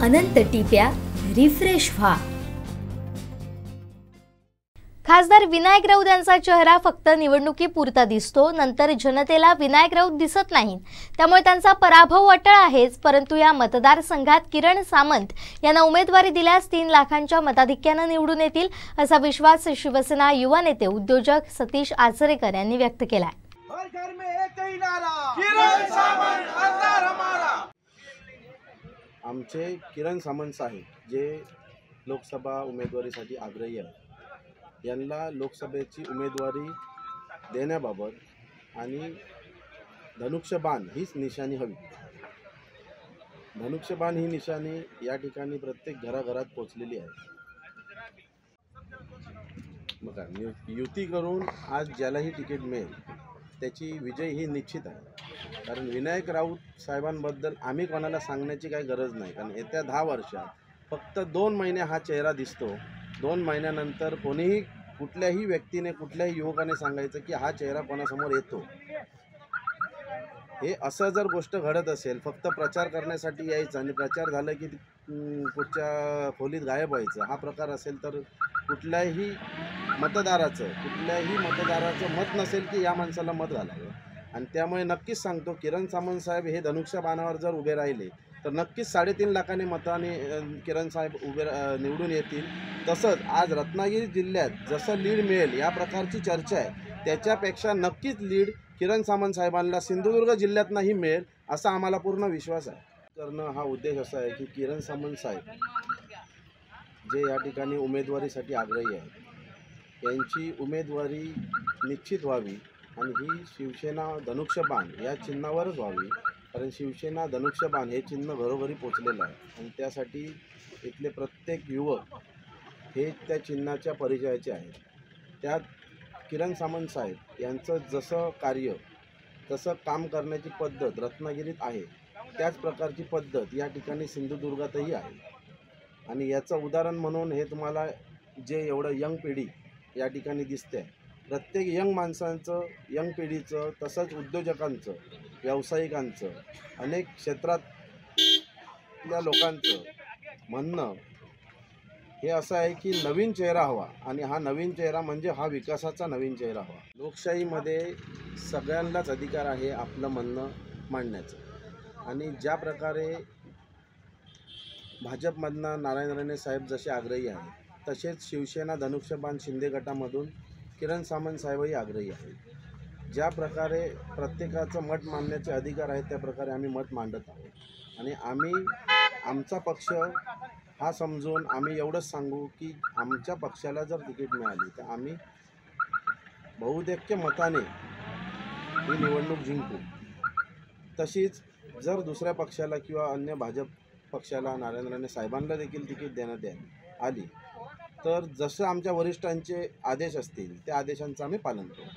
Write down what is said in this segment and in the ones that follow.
अनंत टिप्या refresh व्हा। खासदार विनायक राऊत यांचा चेहरा फक्त निवडणुकीपुरता दिसतो, नंतर जनतेला विनायक राऊत दिसत नाहीत। त्यामुळे त्यांचा पराभव अटळ आहेच, परंतु या मतदारसंघात किरण सामंत यांना उमेदवारी दिल्यास 3 लाखांच्या मताधिक्याने निवडून येतील, असा विश्वास शिवसेना युवा नेते उद्योजक सतीश आचरेकर यांनी व्यक्त केला। आमचे किरण सामंत साहेब जे लोकसभा उमेदवारीसाठी आग्रही आहेत, यांना लोकसभेची उमेदवारी देण्याबाबत आणि धनुष्यबाण हीच निशाणी हवी। धनुष्यबाण ही निशाणी या ठिकाणी प्रत्येक घराघरात पोचलेली आहे। बघा, युती करून आज ज्यालाही तिकीट मिळेल त्याची विजय ही निश्चित आहे। कारण विनायक राऊत साहेबांबद्दल आम्ही कोणाला सांगण्याची काही गरज नाही, कारण येत्या 10 वर्षात फक्त 2 महिने हा चेहरा दिसतो। 2 महिन्यानंतर कोणीही कुठल्याही व्यक्तीने कुठल्याही युवकाने सांगायचं की हा चेहरा कोणासमोर येतो, हे असं जर गोष्ट घडत असेल फक्त प्रचार करण्यासाठी यायचं आणि प्रचार झालं की पुढच्या खोलीत गायब व्हायचं, हा प्रकार असेल तर कुठल्याही मतदाराचं मत नसेल की या माणसाला मत घालावं। आणि त्यामुळे नक्कीच सांगतो, किरण सामंत साहेब हे धनुष्यबाणावर जर उभे राहिले तर नक्कीच 3.5 लाखांनी मताने किरण साहेब निवडून येतील। तसंच आज रत्नागिरी जिल्ह्यात जसं लीड मिळेल या प्रकारची चर्चा आहे, त्याच्यापेक्षा नक्कीच लीड किरण सामंत साहेबांना सिंधुदुर्ग जिल्ह्यातनंही मिळेल असा आम्हाला पूर्ण विश्वास आहे। करणं हा उद्देश असा आहे की किरण सामंत साहेब जे या ठिकाणी उमेदवारीसाठी आग्रही आहेत, यांची उमेदवारी निश्चित व्हावी आणि ही शिवसेना धनुष्यबाण या चिन्हावरच व्हावी। कारण शिवसेना धनुष्यबाण हे चिन्ह घरोघरी पोचलेलं आहे आणि त्यासाठी इथले प्रत्येक युवक हे त्या चिन्हाच्या परिचयाचे आहेत। त्यात किरण सामंत साहेब यांचं जसं कार्य तसं काम करण्याची पद्धत रत्नागिरीत आहे, त्याच प्रकारची पद्धत या ठिकाणी सिंधुदुर्गातही आहे। आणि याचं उदाहरण म्हणून हे तुम्हाला जे एवढं यंग पिढी या ठिकाणी दिसते, प्रत्येक यंग माणसांचं, यंग पिढीचं, तसंच उद्योजकांचं, व्यावसायिकांचं, अनेक क्षेत्रातल्या लोकांचं म्हणणं हे असं आहे की नवीन चेहरा हवा आणि हा नवीन चेहरा म्हणजे हा विकासाचा नवीन चेहरा हवा। लोकशाहीमध्ये सगळ्यांनाच अधिकार आहे आपलं म्हणणं मांडण्याचं आणि ज्या प्रकारे भाजपमधनं नारायण राणे साहेब जसे आग्रही आहेत, तसेच शिवसेना धनुष्यबाण शिंदे गटामधून किरण सामंत साहेबही आग्रही आहेत। ज्या प्रकारे प्रत्येकाचं मत मांडण्याचे अधिकार आहेत त्या प्रकारे आम्ही मत मांडत आहोत आणि आम्ही आमचा पक्ष हा समजून आम्ही एवढंच सांगू की आमच्या पक्षाला जर तिकीट मिळाली तर आम्ही बहुतेक्य मताने ही निवडणूक जिंकू। तशीच जर दुसऱ्या पक्षाला किंवा अन्य भाजप पक्षाला नारायण राणे साहेबांना देखील तिकीट देण्यात आली तर जसं आमच्या वरिष्ठांचे आदेश असतील त्या आदेशांचं आम्ही पालन करू।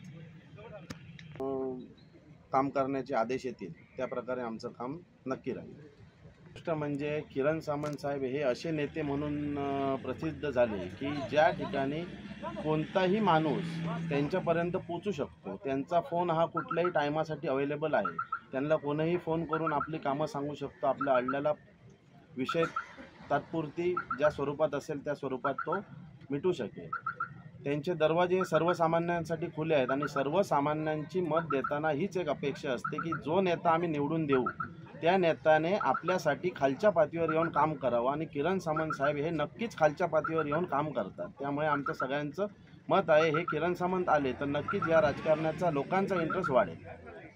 काम करण्याचे आदेश येतील त्या प्रकारे आमचं काम नक्की राहील। गोष्ट म्हणजे किरण सामंत साहेब हे असे नेते म्हणून प्रसिद्ध झाले की ज्या ठिकाणी कोणताही माणूस त्यांच्यापर्यंत पोचू शकतो। त्यांचा फोन हा कुठल्याही टायमासाठी अवेलेबल आहे, त्यांना कोणीही फोन करून आपली कामं सांगू शकतो, आपल्या अडलेला विषय तात्पुरती ज्या स्वरूपात असेल त्या स्वरूपात तो मिटू शकेल। त्यांचे दरवाजे सर्वसामान्यांसाठी खुले आहेत आणि सर्वसामान्यांची मत देताना हीच एक अपेक्षा असते की जो नेता आम्ही निवडून देऊ त्या नेत्याने आपल्यासाठी खालच्या पातळीवर येऊन काम करावं आणि किरण सामंत साहेब हे नक्कीच खालच्या पातळीवर येऊन काम करतात। त्यामुळे आमचं सगळ्यांचं मत आहे हे किरण सामंत आले तर नक्कीच या राजकारणाचा लोकांचा इंटरेस्ट वाढेल।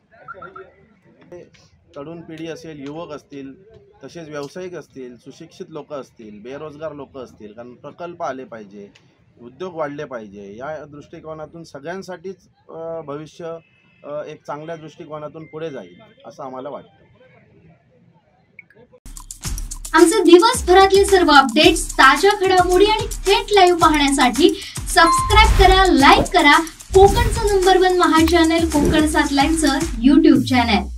तरुण पिढी असेल, युवक असतील, तसेच व्यावसायिक असतील, सुशिक्षित लोक असतील, बेरोजगार लोक असतील, कारण प्रकल्प आले पाहिजे, उद्योग वाढले पाहिजे, या दृष्टिकोनातून सगळ्यांसाठीच भविष्य एक चांगल्या दृष्टिकोनातून पुढे जाईल असं आम्हाला वाटतं। आमचे दिवसभरातले सर्व अपडेट्स, ताज्या घडामोडी आणि थेट लाईव्ह पाहण्यासाठी सबस्क्राइब करा, लाईक करा कोकणचं नंबर 1 महा चॅनल कोकण 7 लाईव्हचं YouTube चॅनल।